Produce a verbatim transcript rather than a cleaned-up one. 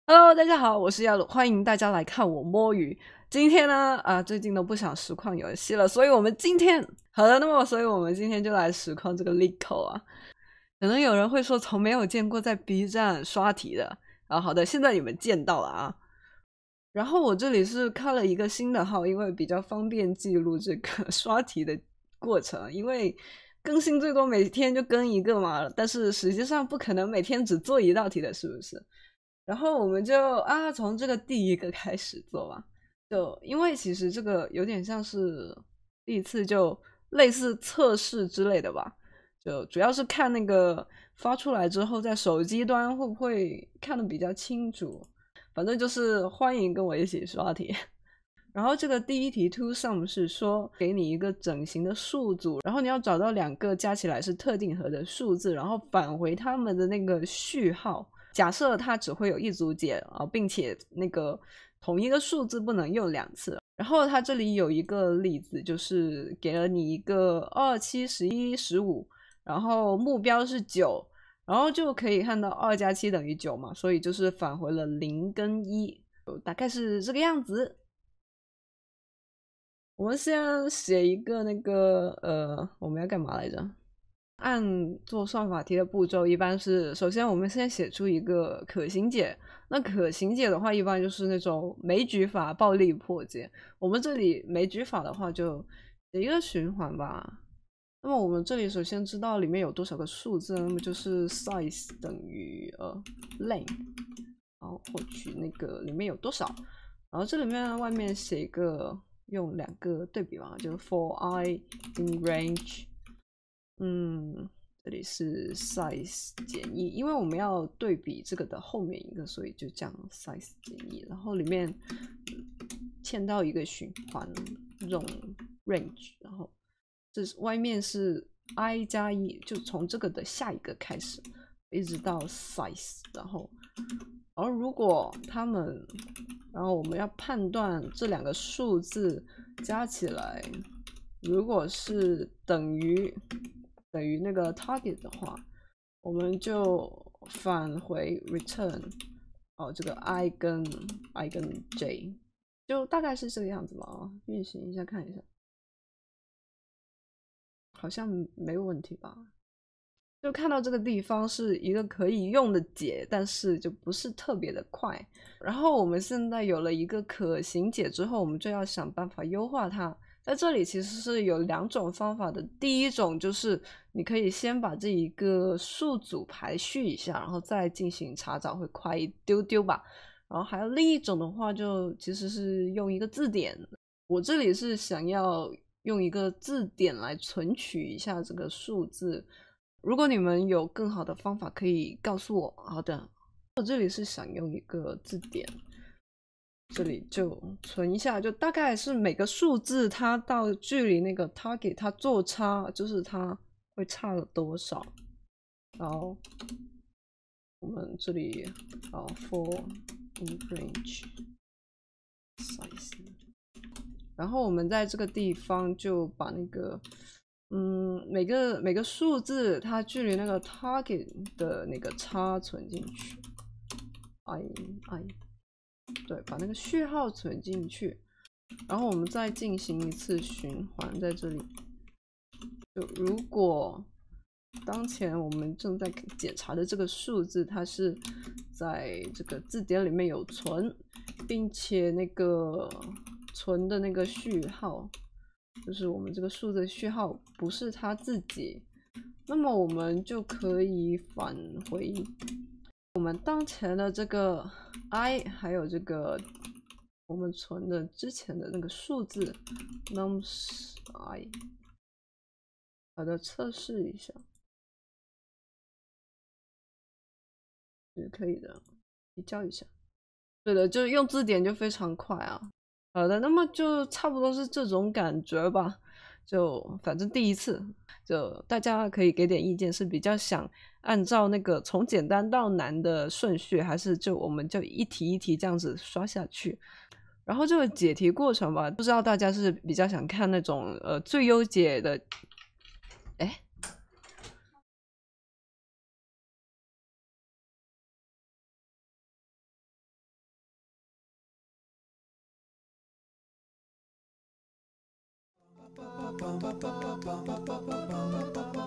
Hello，大家好，我是亚鲁，欢迎大家来看我摸鱼。今天呢，啊，最近都不想实况游戏了，所以我们今天好的，那么，所以我们今天就来实况这个 Lico 啊。可能有人会说，从没有见过在 B 站刷题的啊。好的，现在你们见到了啊。然后我这里是开了一个新的号，因为比较方便记录这个刷题的过程，因为更新最多每天就更一个嘛，但是实际上不可能每天只做一道题的，是不是？然后我们就啊，从这个第一个开始做吧。就因为其实这个有点像是第一次，就类似测试之类的吧。就主要是看那个发出来之后，在手机端会不会看得比较清楚。反正就是欢迎跟我一起刷题。然后这个第一题 to sum 是说给你一个整形的数组，然后你要找到两个加起来是特定和的数字，然后返回它们的那个序号。假设它只会有一组解啊，并且那个同一个数字不能用两次。然后它这里有一个例子，就是给了你一个二、七、十一、十五，然后目标是九，然后就可以看到二加七等于九嘛，所以就是返回了零跟一，大概是这个样子。我们先写一个那个呃，我们要干嘛来着？按做算法题的步骤，一般是首先我们先写出一个可行解。那可行解的话，一般就是那种枚举法暴力破解。我们这里枚举法的话，就写一个循环吧。那么我们这里首先知道里面有多少个数字，那么就是 size 等于呃 length，然后获取那个里面有多少。然后这里面外面写一个用两个对比嘛，就是 for I in range。嗯，这里是 size 减一，因为我们要对比这个的后面一个，所以就这样 size 减一，然后里面嵌到一个循环这种 range， 然后这是外面是 I 加一，就从这个的下一个开始，一直到 size， 然后，而如果他们，然后我们要判断这两个数字加起来，如果是等于。等于那个 target 的话，我们就返回 return 哦，这个 i 跟 i 跟 j， 就大概是这个样子吧。运行一下看一下，好像没问题吧？就看到这个地方是一个可以用的解，但是就不是特别的快。然后我们现在有了一个可行解之后，我们就要想办法优化它。在这里其实是有两种方法的，第一种就是你可以先把这一个数组排序一下，然后再进行查找，会快一丢丢吧。然后还有另一种的话，就其实是用一个字典。我这里是想要用一个字典来存取一下这个数字。如果你们有更好的方法，可以告诉我。好的，我这里是想用一个字典。这里就存一下，就大概是每个数字它到距离那个 target 它做差，就是它会差了多少。然后我们这里啊 for in range size， 然后我们在这个地方就把那个嗯每个每个数字它距离那个 target 的那个差存进去。i i 对，把那个序号存进去，然后我们再进行一次循环，在这里。就如果当前我们正在检查的这个数字，它是在这个字典里面有存，并且那个存的那个序号，就是我们这个数字序号不是它自己，那么我们就可以返回我们当前的这个 i， 还有这个我们存的之前的那个数字 nums i， 好的，测试一下是可以的，比较一下。对的，就是用字典就非常快啊。好的，那么就差不多是这种感觉吧。就反正第一次，就大家可以给点意见，是比较想按照那个从简单到难的顺序，还是就我们就一题一题这样子刷下去。然后这个解题过程吧，不知道大家是比较想看那种呃最优解的，哎。 bum, ba, ba, ba, bum, ba, ba, ba, bum, ba, ba, ba.